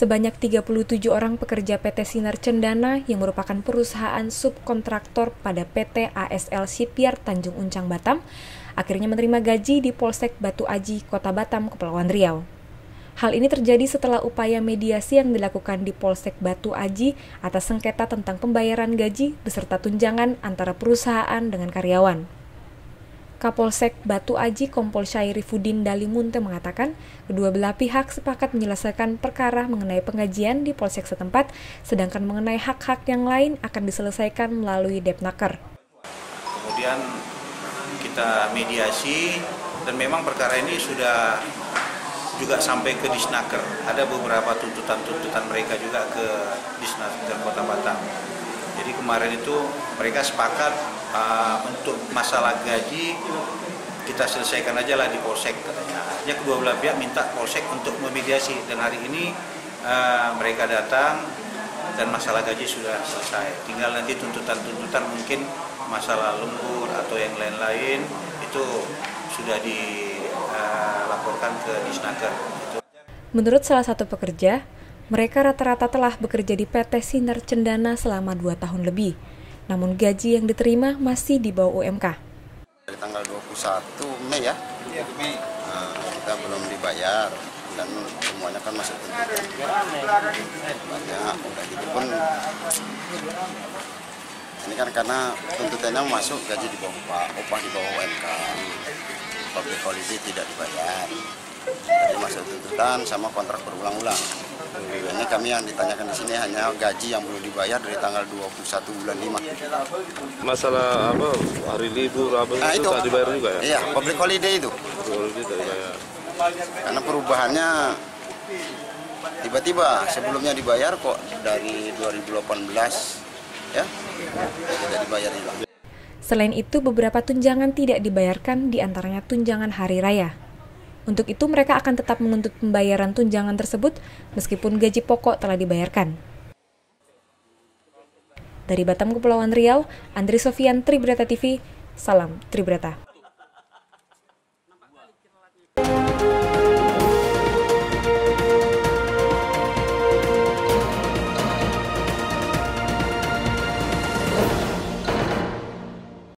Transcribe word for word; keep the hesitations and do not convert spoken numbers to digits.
Sebanyak tiga puluh tujuh orang pekerja P T Sinar Cendana yang merupakan perusahaan subkontraktor pada P T A S L Shipyard Tanjung Uncang, Batam, akhirnya menerima gaji di Polsek Batu Aji, Kota Batam, Kepulauan Riau. Hal ini terjadi setelah upaya mediasi yang dilakukan di Polsek Batu Aji atas sengketa tentang pembayaran gaji beserta tunjangan antara perusahaan dengan karyawan. Kapolsek Batu Aji Kompol Syairifudin Dalimunte mengatakan, kedua belah pihak sepakat menyelesaikan perkara mengenai penggajian di polsek setempat, sedangkan mengenai hak-hak yang lain akan diselesaikan melalui Depnaker. Kemudian kita mediasi dan memang perkara ini sudah juga sampai ke Disnaker. Ada beberapa tuntutan-tuntutan mereka juga ke Disnaker Kota Batam. Jadi kemarin itu mereka sepakat uh, untuk masalah gaji kita selesaikan aja lah di Polsek katanya. Artinya kedua belah pihak minta Polsek untuk memediasi dan hari ini uh, mereka datang dan masalah gaji sudah selesai. Tinggal nanti tuntutan-tuntutan mungkin masalah lembur atau yang lain-lain itu sudah dilaporkan uh, ke Disnaker. Menurut salah satu pekerja, mereka rata-rata telah bekerja di P T Sinar Cendana selama dua tahun lebih, namun gaji yang diterima masih di bawah U M K. Dari tanggal dua puluh satu Mei ya, nah, kita belum dibayar dan semuanya kan masih tuntutan. Banyak, udah gitu pun, ini kan karena tuntutannya masuk gaji di bawah upah, upah di bawah U M K, public holiday tidak dibayar. Jadi masuk tuntutan sama kontrak berulang-ulang. Ini kami yang ditanyakan di sini hanya gaji yang belum dibayar dari tanggal dua puluh satu bulan lima. Masalah apa hari libur apa nah, itu tak dibayar juga ya? Iya, public holiday itu. Public holiday tak dibayar. Karena perubahannya tiba-tiba, sebelumnya dibayar kok dari dua ribu delapan belas ya tidak dibayar hilang. Selain itu, beberapa tunjangan tidak dibayarkan, diantaranya tunjangan hari raya. Untuk itu, mereka akan tetap menuntut pembayaran tunjangan tersebut meskipun gaji pokok telah dibayarkan. Dari Batam, Kepulauan Riau, Andri Sofian, Tribrata T V, salam Tribrata.